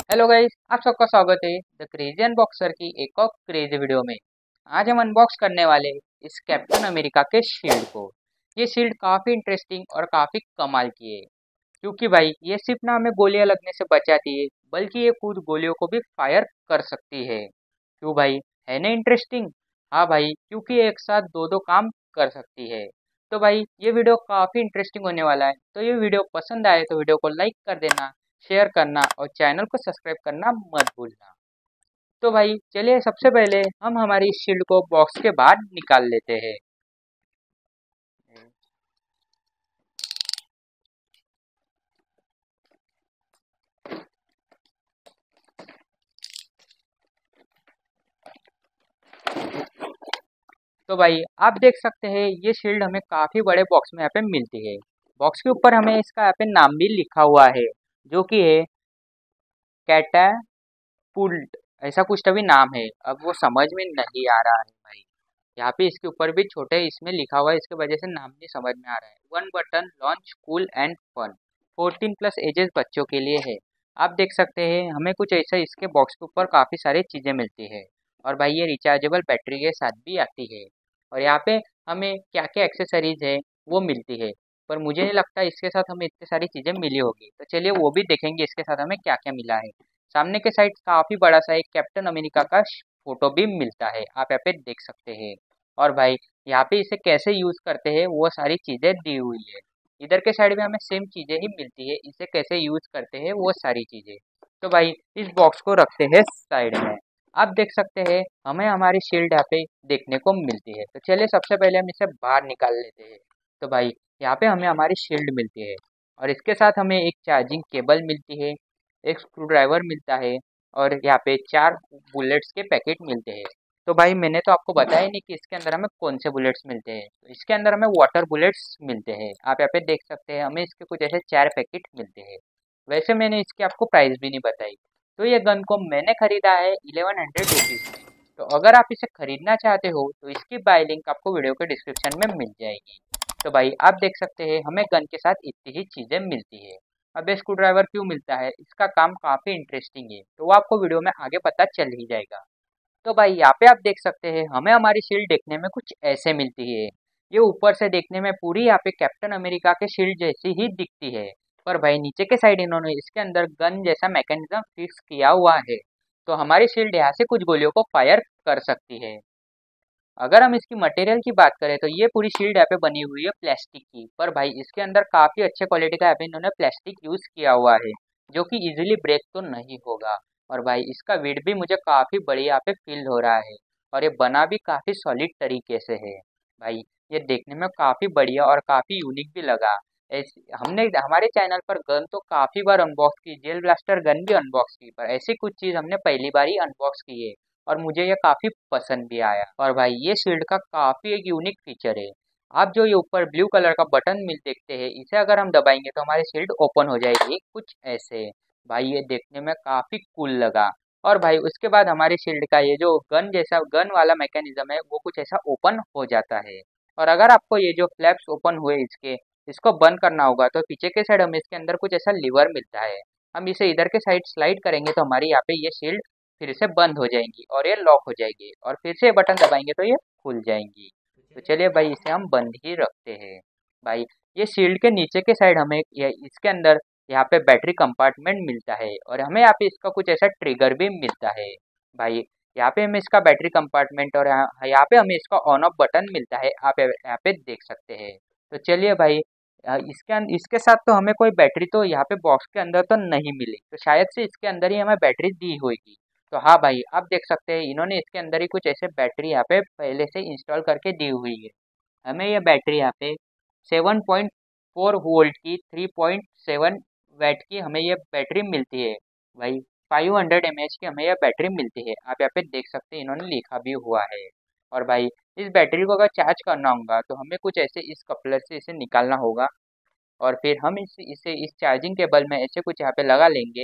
Hello guys, आप सबका स्वागत है द क्रेजी अनबॉक्सर की एक और क्रेजी वीडियो में। आज हम अनबॉक्स करने वाले हैं इस कैप्टन अमेरिका के शील्ड को। ये शील्ड काफ़ी इंटरेस्टिंग और काफ़ी कमाल की है, क्योंकि भाई ये सिर्फ ना हमें गोलियां लगने से बचाती है, बल्कि ये खुद गोलियों को भी फायर कर सकती है। क्यों भाई, है ना इंटरेस्टिंग? हाँ भाई, क्योंकि ये एक साथ दो दो काम कर सकती है। तो भाई ये वीडियो काफ़ी इंटरेस्टिंग होने वाला है, तो ये वीडियो पसंद आए तो वीडियो को लाइक कर देना, शेयर करना और चैनल को सब्सक्राइब करना मत भूलना। तो भाई चलिए, सबसे पहले हम हमारी इस शील्ड को बॉक्स के बाहर निकाल लेते हैं। तो भाई आप देख सकते हैं ये शील्ड हमें काफी बड़े बॉक्स में यहाँ पे मिलती है। बॉक्स के ऊपर हमें इसका यहाँ पे नाम भी लिखा हुआ है, जो कि है कैटापुल्ट। ऐसा कुछ तभी नाम है, अब वो समझ में नहीं आ रहा है भाई। यहाँ पे इसके ऊपर भी छोटे इसमें लिखा हुआ है, इसके वजह से नाम नहीं समझ में आ रहा है। One button launch cool and fun, 14+ ages बच्चों के लिए है। आप देख सकते हैं हमें कुछ ऐसा इसके बॉक्स के ऊपर काफ़ी सारी चीज़ें मिलती है। और भाई ये रिचार्जेबल बैटरी के साथ भी आती है। और यहाँ पे हमें क्या क्या एक्सेसरीज है वो मिलती है, पर मुझे नहीं लगता इसके साथ हमें इतनी सारी चीज़ें मिली होगी। तो चलिए वो भी देखेंगे इसके साथ हमें क्या क्या मिला है। सामने के साइड काफ़ी बड़ा सा एक कैप्टन अमेरिका का फोटो भी मिलता है, आप यहाँ पे देख सकते हैं। और भाई यहाँ पे इसे कैसे यूज करते हैं वो सारी चीजें दी हुई है। इधर के साइड में हमें सेम चीजें ही मिलती है, इसे कैसे यूज करते हैं वो सारी चीजें। तो भाई इस बॉक्स को रखते हैं साइड में। आप देख सकते हैं हमें हमारी शील्ड यहाँ पे देखने को मिलती है। तो चलिए सबसे पहले हम इसे बाहर निकाल लेते हैं। तो भाई यहाँ पे हमें हमारी शील्ड मिलती है, और इसके साथ हमें एक चार्जिंग केबल मिलती है, एक स्क्रू ड्राइवर मिलता है, और यहाँ पे 4 बुलेट्स के पैकेट मिलते हैं। तो भाई मैंने तो आपको बताया ही नहीं कि इसके अंदर हमें कौन से बुलेट्स मिलते हैं। तो इसके अंदर हमें वाटर बुलेट्स मिलते हैं, आप यहाँ पे देख सकते हैं हमें इसके कुछ ऐसे 4 पैकेट मिलते हैं। वैसे मैंने इसकी आपको प्राइस भी नहीं बताई। तो ये गन को मैंने खरीदा है 1100 रुपीज़ में। तो अगर आप इसे खरीदना चाहते हो तो इसकी बाय लिंक आपको वीडियो के डिस्क्रिप्शन में मिल जाएगी। तो भाई आप देख सकते हैं हमें गन के साथ इतनी ही चीज़ें मिलती है। अब ये स्क्रू ड्राइवर क्यों मिलता है, इसका काम काफ़ी इंटरेस्टिंग है, तो वो आपको वीडियो में आगे पता चल ही जाएगा। तो भाई यहाँ पे आप देख सकते हैं हमें हमारी शील्ड देखने में कुछ ऐसे मिलती है। ये ऊपर से देखने में पूरी यहाँ पे कैप्टन अमेरिका के शील्ड जैसी ही दिखती है, पर भाई नीचे के साइड इन्होंने इसके अंदर गन जैसा मैकेनिज्म फिक्स किया हुआ है। तो हमारी शील्ड यहाँ से कुछ गोलियों को फायर कर सकती है। अगर हम इसकी मटेरियल की बात करें तो ये पूरी शील्ड यहाँ पे बनी हुई है प्लास्टिक की, पर भाई इसके अंदर काफी अच्छे क्वालिटी का यहाँ पे इन्होंने प्लास्टिक यूज किया हुआ है, जो कि इजीली ब्रेक तो नहीं होगा। और भाई इसका वेट भी मुझे काफी बढ़िया यहाँ पे फील हो रहा है, और ये बना भी काफी सॉलिड तरीके से है। भाई ये देखने में काफी बढ़िया और काफी यूनिक भी लगा। हमने हमारे चैनल पर गन तो काफी बार अनबॉक्स की, जेल ब्लास्टर गन भी अनबॉक्स की, पर ऐसी कुछ चीज हमने पहली बार ही अनबॉक्स की है, और मुझे ये काफी पसंद भी आया। और भाई ये शील्ड का काफी एक यूनिक फीचर है। आप जो ये ऊपर ब्लू कलर का बटन मिल देखते हैं, इसे अगर हम दबाएंगे तो हमारी शील्ड ओपन हो जाएगी कुछ ऐसे। भाई ये देखने में काफी कूल लगा। और भाई उसके बाद हमारी शील्ड का ये जो गन जैसा गन वाला मैकेनिज्म है वो कुछ ऐसा ओपन हो जाता है। और अगर आपको ये जो फ्लैप्स ओपन हुए इसके, इसको बंद करना होगा तो पीछे के साइड हमें इसके अंदर कुछ ऐसा लीवर मिलता है। हम इसे इधर के साइड स्लाइड करेंगे तो हमारी यहाँ पे ये शील्ड फिर से बंद हो जाएंगी और ये लॉक हो जाएगी, और फिर से बटन दबाएंगे तो ये खुल जाएंगी। तो चलिए भाई इसे हम बंद ही रखते हैं। भाई ये शील्ड के नीचे के साइड हमें इसके अंदर यहाँ पे बैटरी कंपार्टमेंट मिलता है, और हमें यहाँ पे इसका कुछ ऐसा ट्रिगर भी मिलता है। भाई यहाँ पे हमें इसका बैटरी कंपार्टमेंट और यहाँ पे हमें इसका ऑन ऑफ बटन मिलता है, आप यहाँ पे देख सकते हैं। तो चलिए भाई इसके साथ तो हमें कोई बैटरी तो यहाँ पे बॉक्स के अंदर तो नहीं मिली, तो शायद से इसके अंदर ही हमें बैटरी दी होगी। तो हाँ भाई आप देख सकते हैं इन्होंने इसके अंदर ही कुछ ऐसे बैटरी यहाँ पे पहले से इंस्टॉल करके दी हुई है। हमें ये बैटरी यहाँ पे 7.4 वोल्ट की 3.7 वैट की हमें ये बैटरी मिलती है। भाई 500 mAh की हमें यह बैटरी मिलती है, आप यहाँ पे देख सकते हैं इन्होंने लिखा भी हुआ है। और भाई इस बैटरी को अगर चार्ज करना होगा तो हमें कुछ ऐसे इस कपलर से इसे निकालना होगा, और फिर हम इसे इस चार्जिंग केबल में ऐसे कुछ यहाँ पे लगा लेंगे,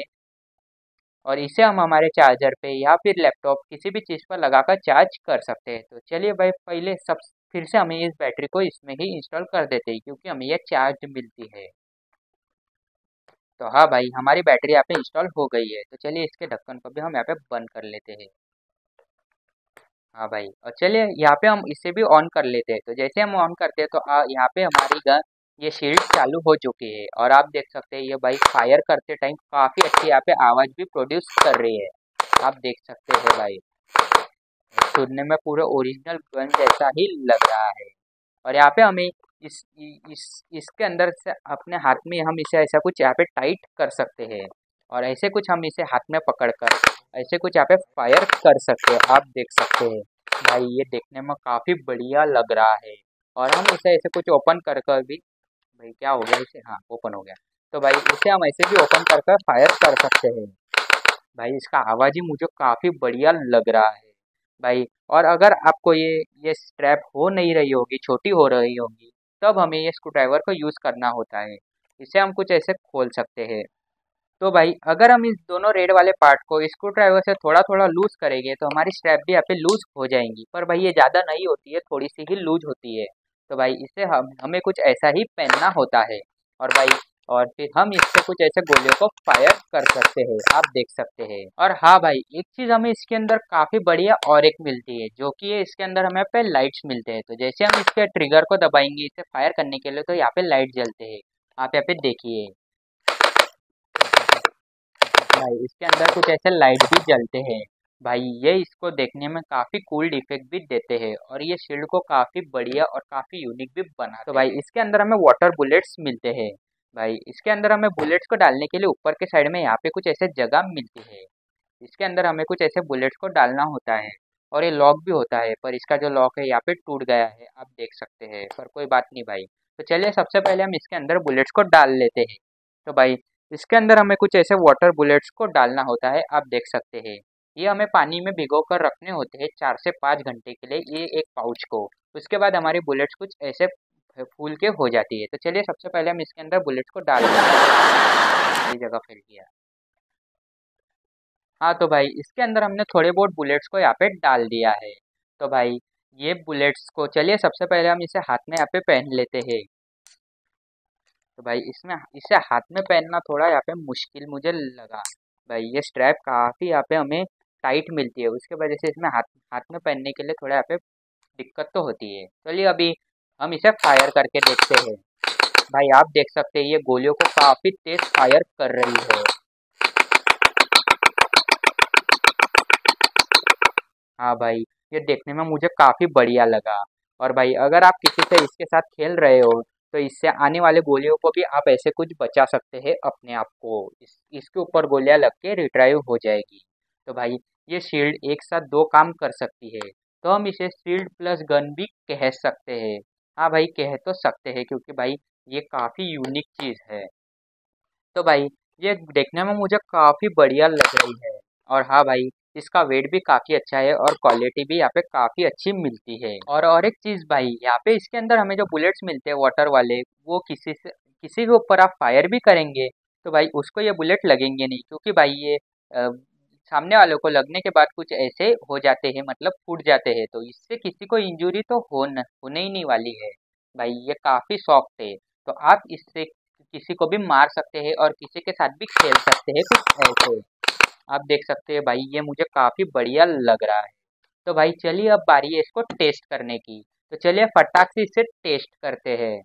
और इसे हम हमारे चार्जर पे या फिर लैपटॉप किसी भी चीज़ पर लगाकर चार्ज कर सकते हैं। तो चलिए भाई पहले सब फिर से हमें इस बैटरी को इसमें ही इंस्टॉल कर देते हैं, क्योंकि हमें यह चार्ज मिलती है। तो हाँ भाई, हमारी बैटरी यहाँ पे इंस्टॉल हो गई है। तो चलिए इसके ढक्कन को भी हम यहाँ पे बंद कर लेते हैं। हाँ भाई, और चलिए यहाँ पे हम इसे भी ऑन कर लेते हैं। तो जैसे हम ऑन करते हैं तो यहाँ पे हमारी गन ये शील्ड चालू हो चुकी है, और आप देख सकते हैं ये भाई फायर करते टाइम काफ़ी अच्छी यहाँ पे आवाज़ भी प्रोड्यूस कर रही है। आप देख सकते हैं भाई, सुनने में पूरा ओरिजिनल गन जैसा ही लग रहा है। और यहाँ पे हमें इसके अंदर से अपने हाथ में हम इसे ऐसा कुछ यहाँ पे टाइट कर सकते हैं, और ऐसे कुछ हम इसे हाथ में पकड़कर ऐसे कुछ यहाँ पे फायर कर सकते हैं। आप देख सकते हैं भाई, ये देखने में काफ़ी बढ़िया लग रहा है। और हम इसे ऐसे कुछ ओपन कर कर भी, भाई क्या हो गया इसे, हाँ ओपन हो गया। तो भाई इसे हम ऐसे भी ओपन कर कर फायर कर सकते हैं। भाई इसका आवाज़ ही मुझे काफ़ी बढ़िया लग रहा है भाई। और अगर आपको ये स्ट्रैप हो नहीं रही होगी, छोटी हो रही होगी, तब हमें ये स्क्रू ड्राइवर को यूज़ करना होता है। इसे हम कुछ ऐसे खोल सकते हैं। तो भाई अगर हम इस दोनों रेड वाले पार्ट को स्क्रू ड्राइवर से थोड़ा थोड़ा लूज करेंगे तो हमारी स्ट्रैप भी यहाँ पे लूज हो जाएंगी। पर भाई ये ज़्यादा नहीं होती है, थोड़ी सी ही लूज होती है। तो भाई इसे हमें कुछ ऐसा ही पहनना होता है। और भाई और फिर हम इससे कुछ ऐसे गोलियों को फायर कर सकते हैं। आप देख सकते हैं। और हाँ भाई, एक चीज़ हमें इसके अंदर काफ़ी बढ़िया और एक मिलती है, जो कि इसके अंदर हमें पे लाइट्स मिलते हैं। तो जैसे हम इसके ट्रिगर को दबाएंगे इसे फायर करने के लिए, तो यहाँ पे लाइट जलते हैं। आप यहाँ पे देखिए भाई, इसके अंदर कुछ ऐसे लाइट भी जलते हैं। भाई ये इसको देखने में काफ़ी कूल इफेक्ट भी देते हैं, और ये शील्ड को काफ़ी बढ़िया और काफ़ी यूनिक भी बनाते। तो भाई इसके अंदर हमें वाटर बुलेट्स मिलते हैं। भाई इसके अंदर हमें बुलेट्स को डालने के लिए ऊपर के साइड में यहाँ पे कुछ ऐसे जगह मिलती है। इसके अंदर हमें कुछ ऐसे बुलेट्स को डालना होता है, और ये लॉक भी होता है। पर इसका जो लॉक है यहाँ पे टूट गया है, आप देख सकते हैं। पर कोई बात नहीं भाई। तो चलिए सबसे पहले हम इसके अंदर बुलेट्स को डाल लेते हैं। तो भाई इसके अंदर हमें कुछ ऐसे वाटर बुलेट्स को डालना होता है, आप देख सकते हैं। ये हमें पानी में भिगो कर रखने होते हैं 4 से 5 घंटे के लिए, ये एक पाउच को। उसके बाद हमारी बुलेट्स कुछ ऐसे फूल के हो जाती है। तो चलिए सबसे पहले हम इसके अंदर बुलेट्स को डाल देते हैं। ये जगह फैल गया। हाँ तो भाई इसके अंदर हमने थोड़े बहुत बुलेट्स को यहाँ पे डाल दिया है। तो भाई ये बुलेट्स को चलिए सबसे पहले हम इसे हाथ में यहाँ पे पहन लेते हैं। तो भाई इसमें इसे हाथ में पहनना थोड़ा यहाँ पे मुश्किल मुझे लगा। भाई ये स्ट्रैप काफ़ी यहाँ पे हमें टाइट मिलती है, उसके वजह से इसमें हाथ हाथ में पहनने के लिए थोड़ा यहाँ पे दिक्कत तो होती है। चलिए अभी हम इसे फायर करके देखते हैं। भाई आप देख सकते हैं ये गोलियों को काफ़ी तेज फायर कर रही है। हाँ भाई, ये देखने में मुझे काफ़ी बढ़िया लगा। और भाई अगर आप किसी से इसके साथ खेल रहे हो, तो इससे आने वाले गोलियों को भी आप ऐसे कुछ बचा सकते हैं अपने आप को। इसके ऊपर गोलियां लग के रिट्राइव हो जाएगी। तो भाई ये शील्ड एक साथ दो काम कर सकती है। तो हम इसे शील्ड प्लस गन भी कह सकते हैं। हाँ भाई कह तो सकते हैं, क्योंकि भाई ये काफ़ी यूनिक चीज़ है। तो भाई ये देखने में मुझे काफ़ी बढ़िया लग रही है। और हाँ भाई, इसका वेट भी काफ़ी अच्छा है, और क्वालिटी भी यहाँ पे काफ़ी अच्छी मिलती है। और एक चीज़ भाई, यहाँ पे इसके अंदर हमें जो बुलेट्स मिलते हैं वाटर वाले, वो किसी के ऊपर आप फायर भी करेंगे तो भाई उसको ये बुलेट लगेंगे नहीं, क्योंकि भाई ये सामने वालों को लगने के बाद कुछ ऐसे हो जाते हैं, मतलब फूट जाते हैं। तो इससे किसी को इंजरी तो होने ही नहीं वाली है। भाई ये काफ़ी सॉफ्ट है, तो आप इससे किसी को भी मार सकते हैं और किसी के साथ भी खेल सकते हैं कुछ ऐसे। आप देख सकते हैं भाई, ये मुझे काफ़ी बढ़िया लग रहा है। तो भाई चलिए अब बारी है इसको टेस्ट करने की। तो चलिए फटाक से इसे टेस्ट करते हैं।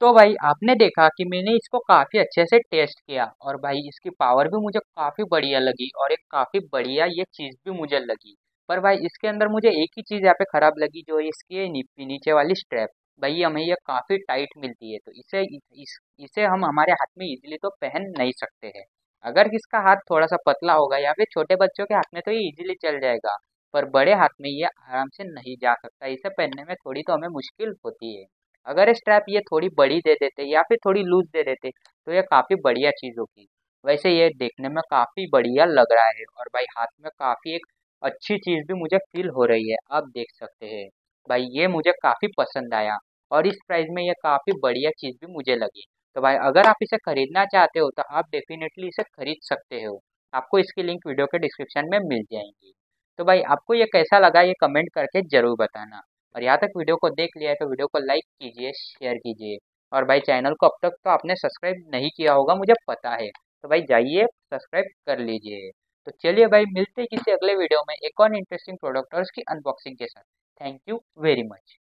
तो भाई आपने देखा कि मैंने इसको काफ़ी अच्छे से टेस्ट किया और भाई इसकी पावर भी मुझे काफ़ी बढ़िया लगी और एक काफ़ी बढ़िया ये चीज़ भी मुझे लगी। पर भाई इसके अंदर मुझे एक ही चीज़ यहाँ पे ख़राब लगी, जो इसकी ये नीचे वाली स्ट्रैप। भाई हमें ये काफ़ी टाइट मिलती है, तो इसे हम हमारे हाथ में इजीली तो पहन नहीं सकते हैं। अगर इसका हाथ थोड़ा सा पतला होगा या फिर छोटे बच्चों के हाथ में तो ये इजीली चल जाएगा, पर बड़े हाथ में ये आराम से नहीं जा सकता। इसे पहनने में थोड़ी तो हमें मुश्किल होती है। अगर स्ट्रैप ये थोड़ी बड़ी दे देते या फिर थोड़ी लूज दे देते तो ये काफ़ी बढ़िया चीज़ होगी। वैसे ये देखने में काफ़ी बढ़िया लग रहा है और भाई हाथ में काफ़ी एक अच्छी चीज़ भी मुझे फील हो रही है, आप देख सकते हैं। भाई ये मुझे काफ़ी पसंद आया और इस प्राइस में ये काफ़ी बढ़िया चीज़ भी मुझे लगी। तो भाई अगर आप इसे खरीदना चाहते हो तो आप डेफिनेटली इसे खरीद सकते हो। आपको इसकी लिंक वीडियो के डिस्क्रिप्शन में मिल जाएंगी। तो भाई आपको ये कैसा लगा ये कमेंट करके ज़रूर बताना। और यहाँ तक वीडियो को देख लिया है तो वीडियो को लाइक कीजिए, शेयर कीजिए। और भाई चैनल को अब तक तो आपने सब्सक्राइब नहीं किया होगा, मुझे पता है, तो भाई जाइए सब्सक्राइब कर लीजिए। तो चलिए भाई मिलते हैं किसी अगले वीडियो में एक और इंटरेस्टिंग प्रोडक्ट और उसकी अनबॉक्सिंग के साथ। Thank you very much.